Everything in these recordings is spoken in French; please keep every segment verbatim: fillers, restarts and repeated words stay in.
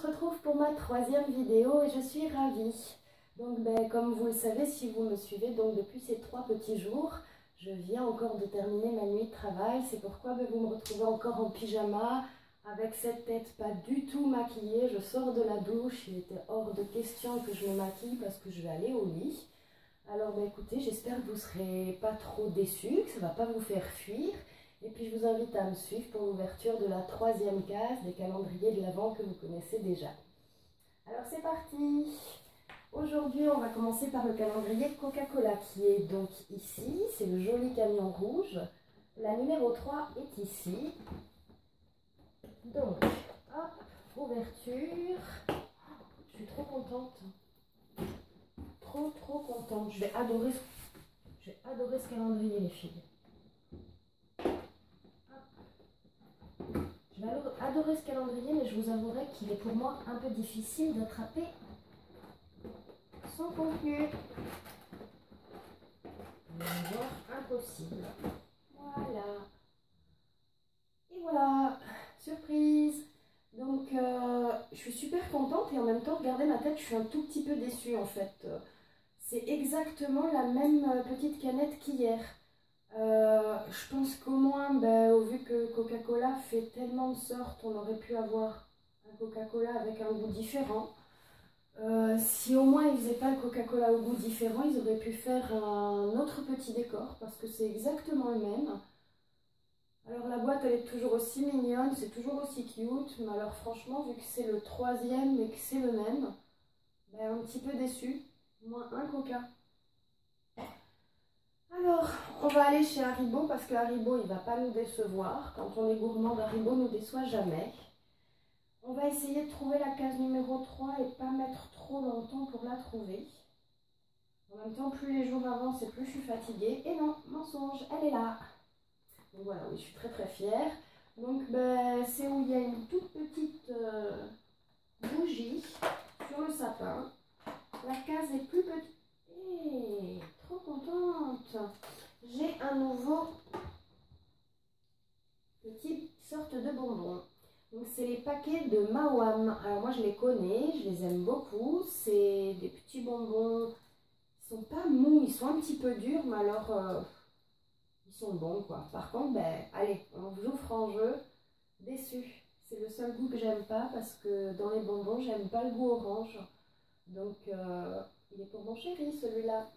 se retrouve pour ma troisième vidéo et je suis ravie. Donc ben, comme vous le savez, si vous me suivez, donc depuis ces trois petits jours, je viens encore de terminer ma nuit de travail. C'est pourquoi ben, vous me retrouvez encore en pyjama, avec cette tête pas du tout maquillée. Je sors de la douche, il était hors de question que je me maquille parce que je vais aller au lit. Alors ben, écoutez, j'espère que vous ne serez pas trop déçus, que ça ne va pas vous faire fuir. Et puis je vous invite à me suivre pour l'ouverture de la troisième case des calendriers de l'Avent que vous connaissez déjà. Alors c'est parti! Aujourd'hui on va commencer par le calendrier Coca-Cola qui est donc ici, c'est le joli camion rouge. La numéro trois est ici. Donc, hop, ouverture. Je suis trop contente. Trop trop contente. Je vais adorer, je vais adorer ce calendrier les filles. Je vais adorer ce calendrier, mais je vous avouerai qu'il est pour moi un peu difficile d'attraper son contenu. Voire impossible. Voilà. Et voilà, surprise. Donc, euh, je suis super contente et en même temps, regardez ma tête, je suis un tout petit peu déçue en fait. C'est exactement la même petite canette qu'hier. Euh, je pense qu'au moins, ben, au vu que Coca-Cola fait tellement de sortes, on aurait pu avoir un Coca-Cola avec un goût différent. Euh, si au moins ils ne faisaient pas le Coca-Cola au goût différent, ils auraient pu faire un autre petit décor parce que c'est exactement le même. Alors la boîte elle est toujours aussi mignonne, c'est toujours aussi cute, mais alors franchement vu que c'est le troisième et que c'est le même, ben, un petit peu déçue, moins un Coca. Alors, on va aller chez Haribo parce que Haribo, il ne va pas nous décevoir. Quand on est gourmand, Haribo ne nous déçoit jamais. On va essayer de trouver la case numéro trois et pas mettre trop longtemps pour la trouver. En même temps, plus les jours avancent et plus je suis fatiguée. Et non, mensonge, elle est là. Donc voilà, oui, je suis très très fière. Donc, ben, c'est où il y a une toute petite euh, bougie sur le sapin. La case est plus petite. Hey, trop contente. J'ai un nouveau petit sorte de bonbon. Donc c'est les paquets de Mawam. Alors moi je les connais, je les aime beaucoup. C'est des petits bonbons. Ils sont pas mous, ils sont un petit peu durs, mais alors euh, ils sont bons quoi. Par contre, ben allez, on vous ouvre en jeu. Déçu. C'est le seul goût que j'aime pas parce que dans les bonbons, j'aime pas le goût orange. Donc euh, il est pour mon chéri celui-là.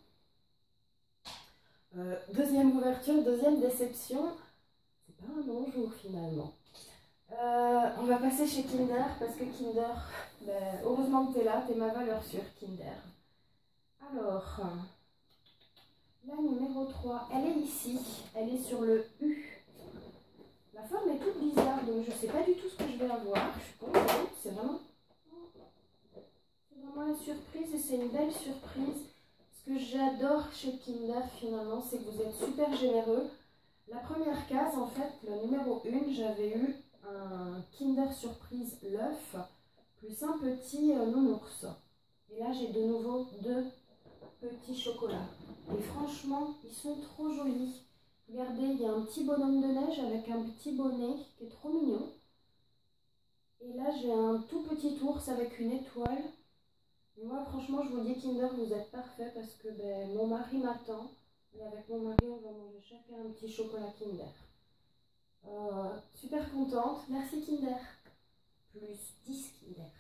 Euh, deuxième ouverture, deuxième déception. C'est pas un bon jour finalement. Euh, on va passer chez Kinder parce que Kinder, ben, heureusement que tu es là, tu es ma valeur sûre Kinder. Alors, la numéro trois, elle est ici, elle est sur le U. La forme est toute bizarre, donc je ne sais pas du tout ce que je vais avoir. Je suis contente, c'est vraiment, c'est vraiment la surprise et c'est une belle surprise. Ce que j'adore chez Kinder finalement, c'est que vous êtes super généreux. La première case, en fait, le numéro un, j'avais eu un Kinder Surprise l'œuf, plus un petit euh, nounours. Et là, j'ai de nouveau deux petits chocolats. Et franchement, ils sont trop jolis. Regardez, il y a un petit bonhomme de neige avec un petit bonnet qui est trop mignon. Et là, j'ai un tout petit ours avec une étoile. Et moi, franchement, je vous dis, Kinder, vous êtes parfait parce que ben, mon mari m'attend. Et avec mon mari, on va manger chacun un petit chocolat Kinder. Euh, super contente. Merci Kinder. Plus dix Kinder.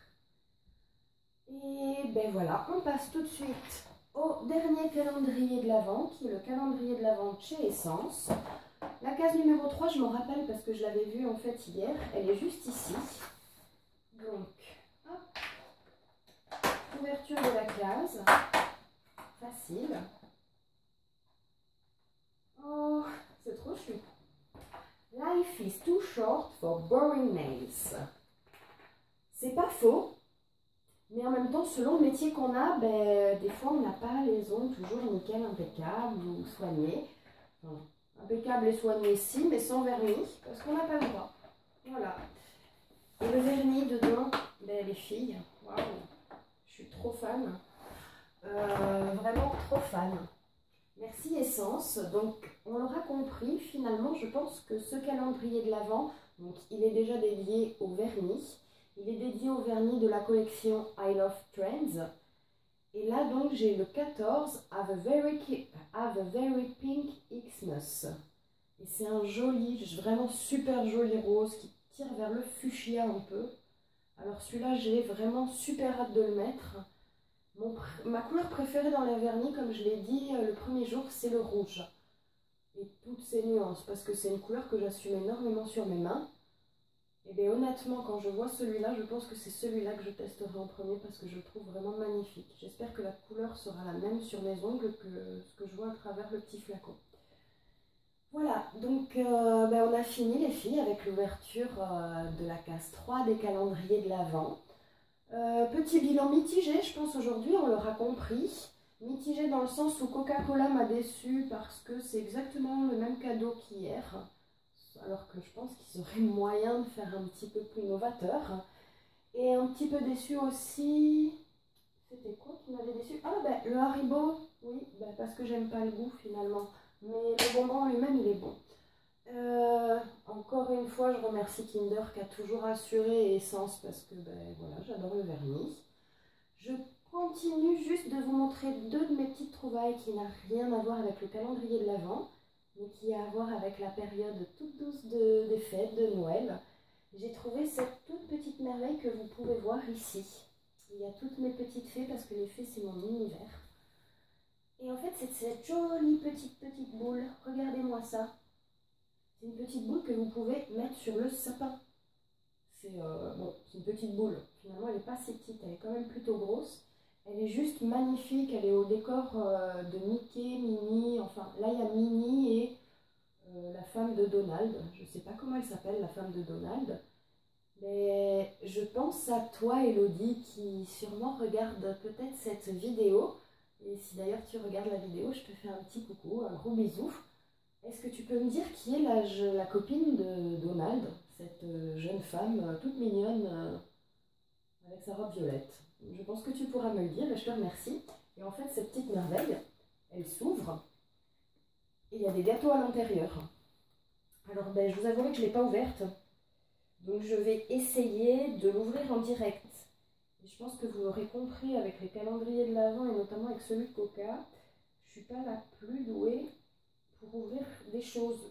Et ben voilà, on passe tout de suite au dernier calendrier de l'Avent, qui est le calendrier de l'Avent chez Essence. La case numéro trois, je m'en rappelle parce que je l'avais vue en fait hier. Elle est juste ici. Donc, hop. Ouverture de la case. Facile. Oh, c'est trop chou. Life is too short for boring nails. C'est pas faux, mais en même temps, selon le métier qu'on a, ben, des fois on n'a pas les ongles toujours nickel, impeccables ou soignés. Enfin, impeccable et soigné si, mais sans vernis, parce qu'on n'a pas le droit. Voilà. Et le vernis dedans, ben, les filles, waouh, je suis trop fan. Euh, vraiment trop fan. Merci Essence. Donc on l'aura compris, finalement je pense que ce calendrier de l'Avent, donc il est déjà dédié au vernis. Il est dédié au vernis de la collection I Love Trends. Et là, donc, j'ai le quatorze, Have a Very, Have a Very Pink Xmas. Et c'est un joli, vraiment super joli rose qui tire vers le fuchsia un peu. Alors celui-là, j'ai vraiment super hâte de le mettre. Mon, ma couleur préférée dans les vernis, comme je l'ai dit le premier jour, c'est le rouge. Et toutes ces nuances, parce que c'est une couleur que j'assume énormément sur mes mains. Et bien honnêtement, quand je vois celui-là, je pense que c'est celui-là que je testerai en premier parce que je le trouve vraiment magnifique. J'espère que la couleur sera la même sur mes ongles que ce que je vois à travers le petit flacon. Voilà, donc euh, ben on a fini les filles avec l'ouverture euh, de la case trois des calendriers de l'Avent. Euh, petit bilan mitigé, je pense aujourd'hui, on l'aura compris. Mitigé dans le sens où Coca-Cola m'a déçu parce que c'est exactement le même cadeau qu'hier. Alors que je pense qu'ils auraient moyen de faire un petit peu plus novateur. Et un petit peu déçu aussi... C'était quoi qui m'avait déçu? Ah ben le Haribo, oui, ben, parce que j'aime pas le goût finalement. Mais le bonbon lui-même, il est bon. Euh, encore une fois, je remercie Kinder qui a toujours assuré Essence parce que ben, voilà, j'adore le vernis. Je continue juste de vous montrer deux de mes petites trouvailles qui n'ont rien à voir avec le calendrier de l'Avent, mais qui a à voir avec la période toute douce de, des fêtes de Noël. J'ai trouvé cette toute petite merveille que vous pouvez voir ici. Il y a toutes mes petites fées parce que les fées, c'est mon univers. Et en fait, c'est cette jolie petite petite boule. Regardez-moi ça. C'est une petite boule que vous pouvez mettre sur le sapin. C'est euh, bon, une petite boule. Finalement, elle n'est pas si petite. Elle est quand même plutôt grosse. Elle est juste magnifique. Elle est au décor euh, de Mickey, Minnie. Enfin, là, il y a Minnie et euh, la femme de Donald. Je ne sais pas comment elle s'appelle, la femme de Donald. Mais je pense à toi, Elodie, qui sûrement regarde peut-être cette vidéo. Et si d'ailleurs tu regardes la vidéo, je te fais un petit coucou, un gros bisou. Est-ce que tu peux me dire qui est la, la copine de Donald, cette jeune femme toute mignonne avec sa robe violette? Je pense que tu pourras me le dire et je te remercie. Et en fait, cette petite merveille, elle s'ouvre et il y a des gâteaux à l'intérieur. Alors, ben, je vous avouerai que je ne l'ai pas ouverte. Donc, je vais essayer de l'ouvrir en direct. Et je pense que vous l'aurez compris avec les calendriers de l'Avent et notamment avec celui de Coca, je ne suis pas la plus douée pour ouvrir des choses.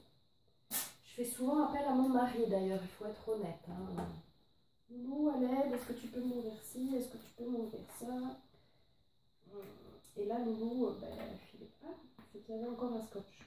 Je fais souvent appel à mon mari d'ailleurs, il faut être honnête. Hein. Loulou, à l'aide, est-ce que tu peux m'ouvrir ci? Est-ce que tu peux m'ouvrir ça? Et là, Loulou, ben, il est... ah, c'est qu'il y avait encore un scotch.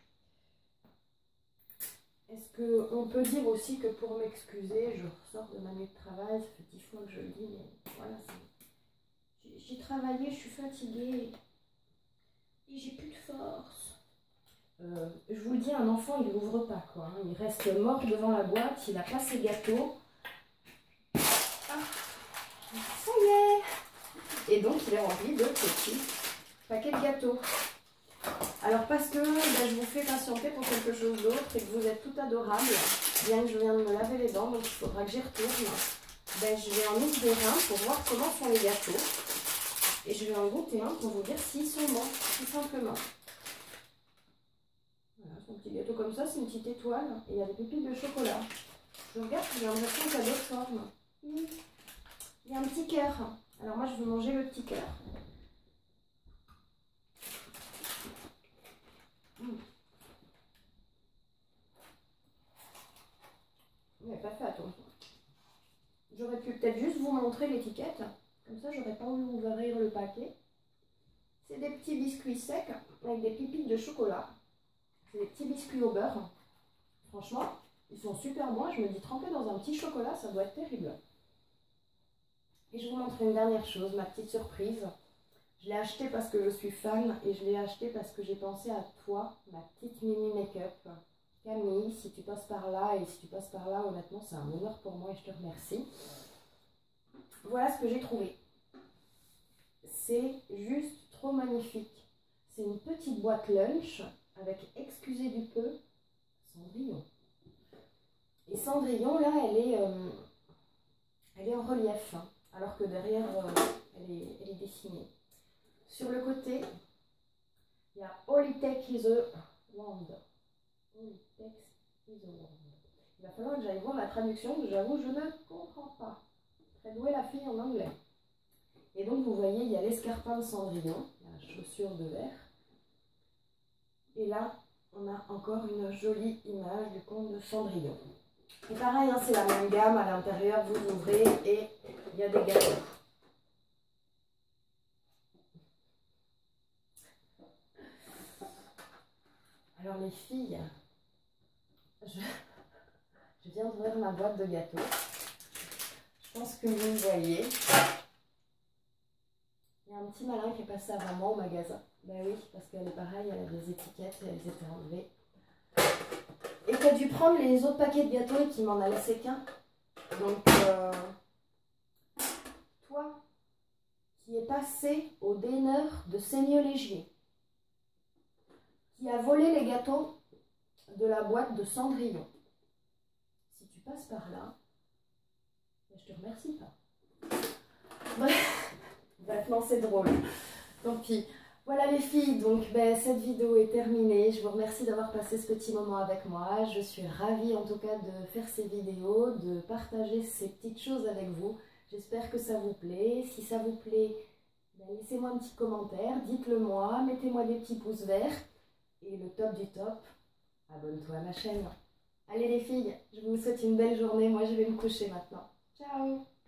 Est-ce qu'on peut dire aussi que pour m'excuser, je ressors de ma nuit de travail, ça fait dix fois que je le dis, mais voilà, j'ai travaillé, je suis fatiguée et j'ai plus de force. Euh, je vous le dis, un enfant, il n'ouvre pas, quoi. Hein. Il reste mort devant la boîte, il n'a pas ses gâteaux. Ah, ça y est! Et donc, il a envie de petits paquets de gâteaux. Alors, parce que ben, je vous fais patienter pour quelque chose d'autre et que vous êtes tout adorable, bien que je viens de me laver les dents, donc il faudra que j'y retourne, ben, je vais en ouvrir un pour voir comment sont les gâteaux. Et je vais en goûter un pour vous dire s'ils sont bons, tout simplement. Voilà, c'est un petit gâteau comme ça, c'est une petite étoile. Et il y a des pépites de chocolat. Je regarde, j'ai l'impression qu'il y a d'autres formes. Il y a un petit cœur. Alors moi, je vais manger le petit cœur. Mmh. Il n'a pas fait attention. J'aurais pu peut-être juste vous montrer l'étiquette. Comme ça, j'aurais pas voulu ouvrir le paquet. C'est des petits biscuits secs avec des pépites de chocolat. C'est des petits biscuits au beurre. Franchement, ils sont super bons. Je me dis, tremper dans un petit chocolat, ça doit être terrible. Et je vous montre une dernière chose, ma petite surprise. Je l'ai acheté parce que je suis fan et je l'ai acheté parce que j'ai pensé à toi, ma petite mini make-up. Camille, si tu passes par là, et si tu passes par là, honnêtement, c'est un honneur pour moi et je te remercie. Voilà ce que j'ai trouvé. C'est juste trop magnifique. C'est une petite boîte lunch avec, excusez du peu, Cendrillon. Et Cendrillon, là, elle est, euh, elle est en relief, hein, alors que derrière, euh, elle, est, elle est dessinée. Sur le côté, il y a All It Takes is a Wand. All It Takes is a Wand. Il va falloir que j'aille voir la traduction, j'avoue, je ne comprends pas. très douée la fille en anglais. Et donc vous voyez, il y a l'escarpin de Cendrillon, la chaussure de verre. Et là, on a encore une jolie image du conte de Cendrillon. Et pareil, hein, c'est la même gamme, à l'intérieur vous ouvrez et il y a des gâteaux. Alors les filles, je, je viens d'ouvrir ma boîte de gâteaux. Je pense que vous voyez. Il y a un petit malin qui est passé avant moi au magasin. Ben oui, parce qu'elle est pareille, elle a des étiquettes et elles étaient enlevées. Et qui a dû prendre les autres paquets de gâteaux et qui m'en a laissé qu'un. Donc, euh, toi, qui es passé au dîner de Seigneur-Légier, qui a volé les gâteaux de la boîte de Cendrillon, si tu passes par là, je te remercie pas. Bref, bref non, c'est drôle. Tant pis. Voilà les filles, donc ben, cette vidéo est terminée. Je vous remercie d'avoir passé ce petit moment avec moi. Je suis ravie en tout cas de faire ces vidéos, de partager ces petites choses avec vous. J'espère que ça vous plaît. Si ça vous plaît, ben, laissez-moi un petit commentaire, dites-le moi, mettez-moi des petits pouces verts. Et le top du top, abonne-toi à ma chaîne. Allez les filles, je vous souhaite une belle journée. Moi je vais me coucher maintenant. Ciao!